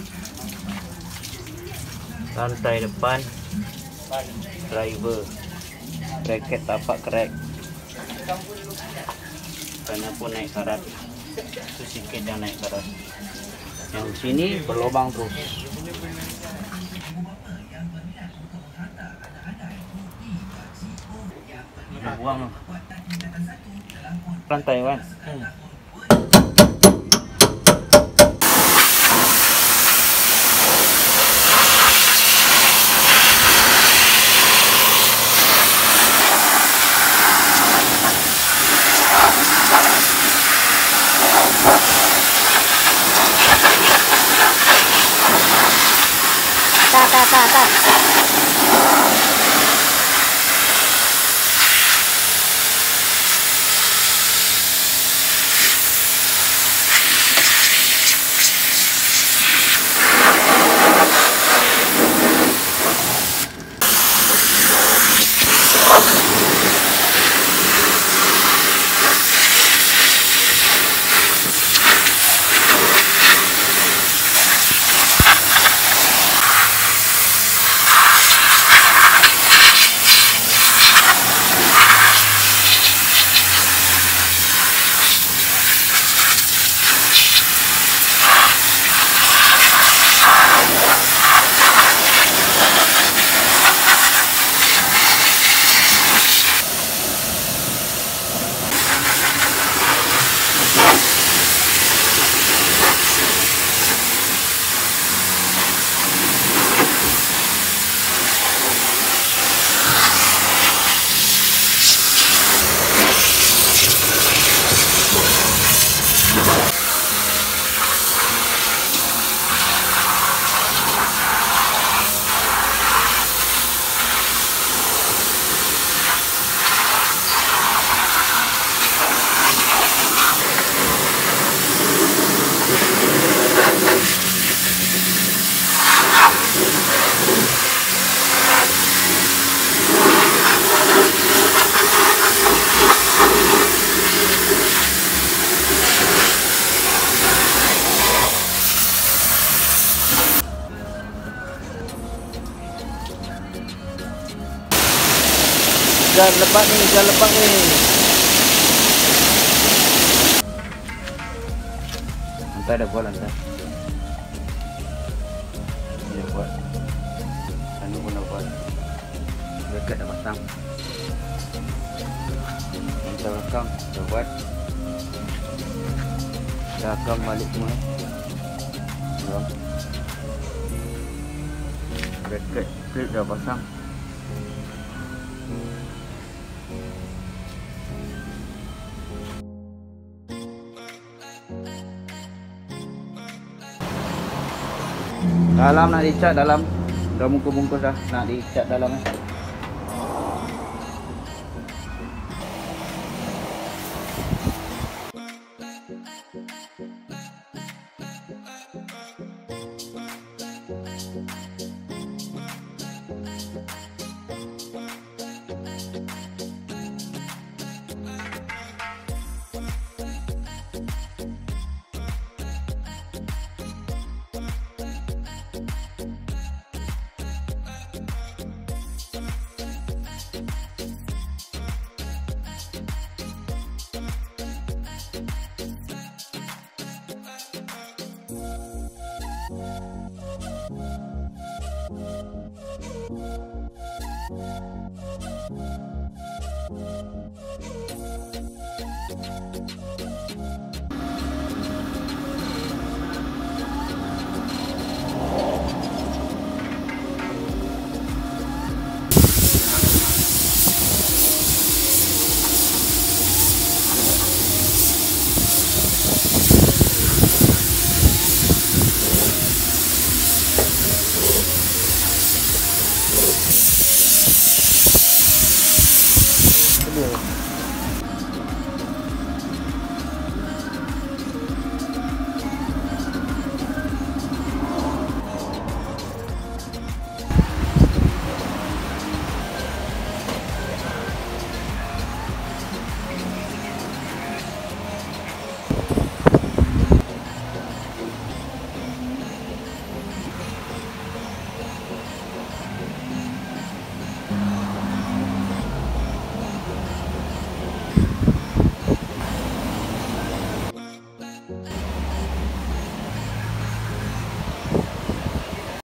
Lantai depan driver, bracket tapak crack, karena pun naik karat, itu sedikit yang naik karat. Yang sini berlubang terus. Buang lantai kan. Tak. Jangan lepas ni. Lantai dah buat lantai. Dia buat. Anu pun dah buat. Bracket dah pasang. Lantai belakang dah buat. Dah akam balik semua. Bracket clip dah pasang. Dalam nak dicat dalam, dah bungkus-bungkus dah nak dicat dalam